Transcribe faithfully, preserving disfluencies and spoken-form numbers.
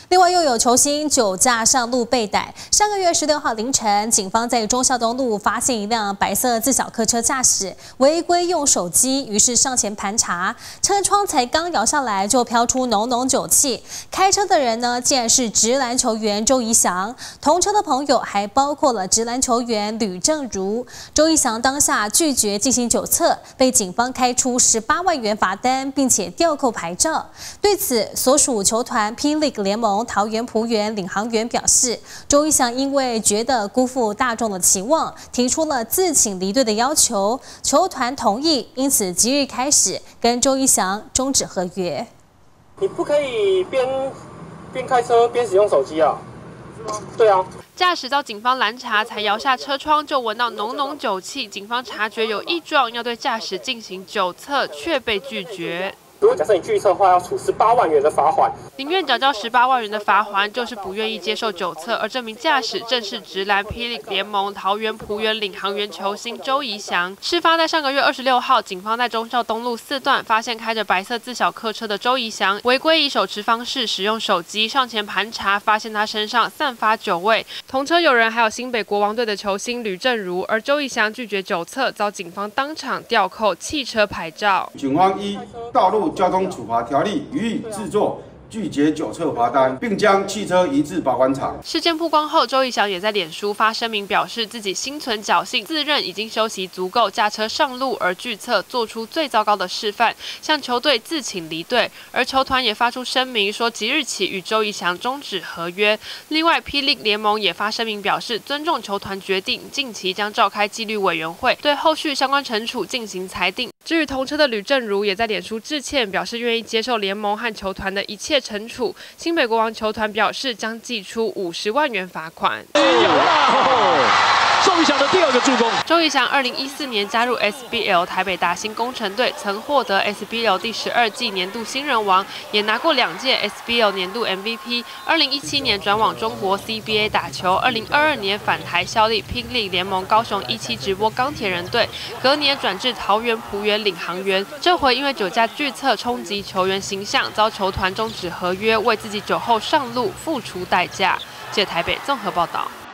另外，又有球星酒驾上路被逮。上个月十六号凌晨，警方在忠孝东路发现一辆白色自小客车驾驶违规用手机，于是上前盘查，车窗才刚摇下来，就飘出浓浓酒气。开车的人呢，竟然是职篮球员周怡翔，同车的朋友还包括了职篮球员吕正如。周怡翔当下拒绝进行酒测，被警方开出十八万元罚单，并且吊扣牌照。对此，所属球团霹雳联盟桃园璞园领航员表示，周怡翔因为觉得辜负大众的期望，提出了自请离队的要求，球团同意，因此即日开始跟周怡翔终止合约。 你不可以边边开车边使用手机啊？是吗？对啊。 驾驶遭警方拦查，才摇下车窗就闻到浓浓酒气。警方察觉有异状，要对驾驶进行酒测，却被拒绝。 如果假设你拒测的话，要处十八万元的罚款。 宁愿缴交十八万元的罚款，就是不愿意接受酒测。而这名驾驶正是职篮霹雳联盟桃园璞园领航员球星周怡翔。事发在上个月二十六号，警方在忠孝东路四段发现开着白色自小客车的周怡翔，违规以手持方式使用手机，上前盘查，发现他身上散发酒味。同车有人还有新北国王队的球星吕正如，而周怡翔拒绝酒测，遭警方当场吊扣汽车牌照。 警方依道路交通处罚条例予以制作拒绝酒测罚单，并将汽车移至保管场。 事件曝光后，周怡翔也在脸书发声明，表示自己心存侥幸，自认已经休息足够，驾车上路而拒测，做出最糟糕的示范，向球队自请离队。而球团也发出声明说，即日起与周怡翔终止合约。另外，霹雳联盟也发声明表示，尊重球团决定，近期将召开纪律委员会，对后续相关惩处进行裁定。至于同车的吕正如，也在脸书致歉，表示愿意接受联盟和球团的一切惩处。新北国王球团表示将祭出五十万元罚款。有啦！周怡翔的第二个助攻。周怡翔二零一四年加入 S B L 台北大兴工程队，曾获得 S B L 第十二季年度新人王，也拿过两届 S B L 年度 M V P。二零一七年转往中国 C B A 打球，二零二二年返台效力霹雳联盟高雄一期直播钢铁人队，隔年转至桃园璞园领航员。这回因为酒驾拒测冲击球员形象，遭球团终止合约，为自己酒后上路付出代价。记者台北综合报道。